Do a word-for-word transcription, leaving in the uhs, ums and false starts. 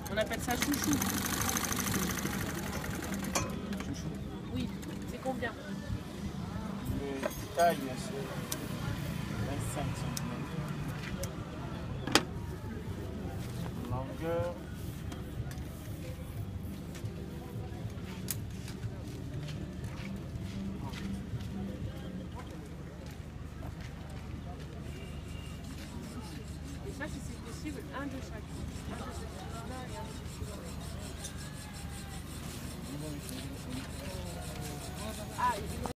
On appelle ça chouchou. Chouchou. Oui, c'est combien? Le taille, c'est vingt-cinq centimètres. Longueur. Et ça, si c'est possible, un de chaque. Un de ce là et un de ce là. Ah,